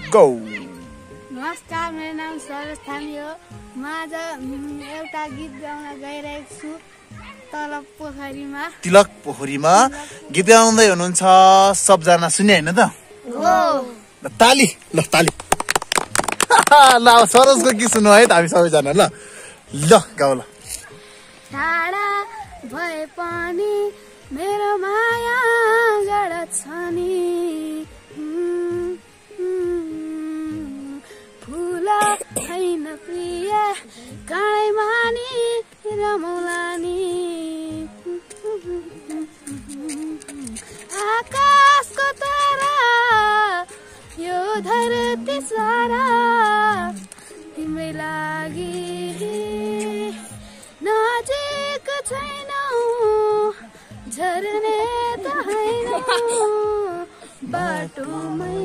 Go. नमस्कार, मेरो नाम सरोज थामी हो। म आज एउटा गीत गाउन गइरहेको छु तिलक पोखरीमा। तिलक पोखरीमा गीत गाउँदै हुनुहुन्छ सबजना, सुने हैन त? हो। ताली, ल ताली। ल अब सरोजको गीत सुन्नु है त हामी सबैजना। ल ल गाउ ल। टाढा भए पनि मेरो माया गडा छ नि, फुल छैन प्रिय काँडैमा नि रमौला नि, आकाशको तारा यो धरती सारा तिम्रै लागि नजिक छैनौ, झर्ने त हैनौ बाटोमै,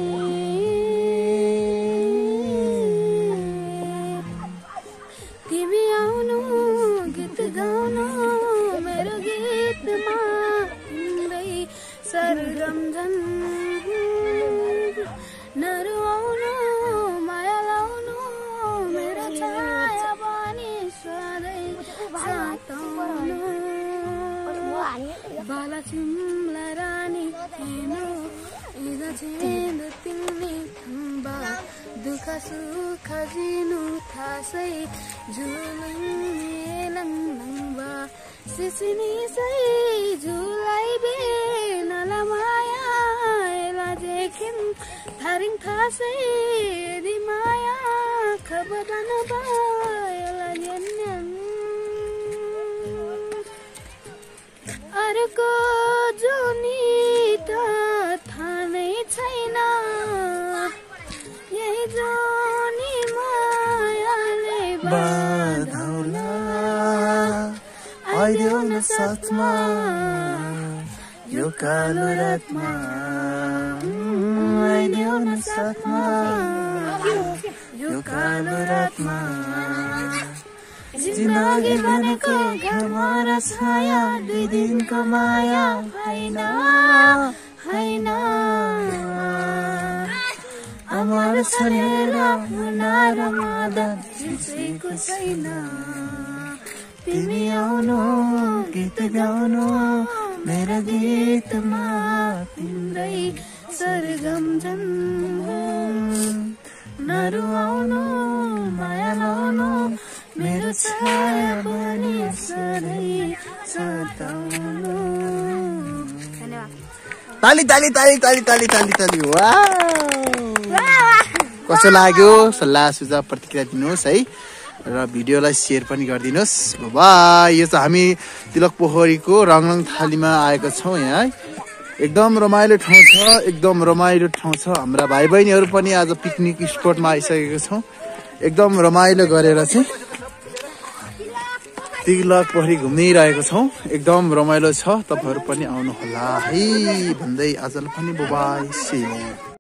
तिमी आउनु गीत गाउनु मेरो गीतमा, तिम्रै सरगम झन् नरुवाउनु माया लाउनु मेरो छाया पनि सधैँ साताउनु, बाला तिमला रानी हेर्नु इदा छेद तिमी थम्बा, दुःख सुख जिनु थासै झुलुङ लम्बा, सिसिनी सै झुलाई बे नला माया एला देखिन थारिङ थासै दि माया खबरन बायला न्यान अर्को जुनी त थाहा नै छैन, यही जुनी मायाले बाँधौला, आइदेऊ न साथमा यो कालो रातमा, आइदेऊ न साथमा यो कालो रातमा, जिन्दगी भनेको घरमा र छाया, दुई दिनको माया हैन हैन, अमर छरेर मुना र मदन जिसेको छैन, तिमी आउनु गीत गाउनु मेरो गीतमा, तिम्रै सरगम झन् नरुवाउनु माया लाउनु मेरो छाया पनि सधैँ सताउनु। ताली ताली ताली ताली ताली ताली ताली। कस्तो लाग्यो? सल्लाह सुझाव प्रतिक्रिया दिनुहोस् है, र भिडियोलाई सेयर पनि गरिदिनुहोस्। बाइ। यो चाहिँ हामी तिलक पोखरीको रङरङ थालीमा आएको छौँ। यहाँ एकदम रमाइलो ठाउँ छ, एकदम रमाइलो ठाउँ छ। हाम्रा भाइ बहिनीहरू पनि आज पिकनिक स्पोटमा आइसकेको छौँ। एकदम रमाइलो गरेर चाहिँ तिलक पोखरी घुमिरहेको छौँ। एकदम रमाइलो छ, तपाईँहरू पनि आउनुहोला है भन्दै आजलाई पनि बाइ, सी यू।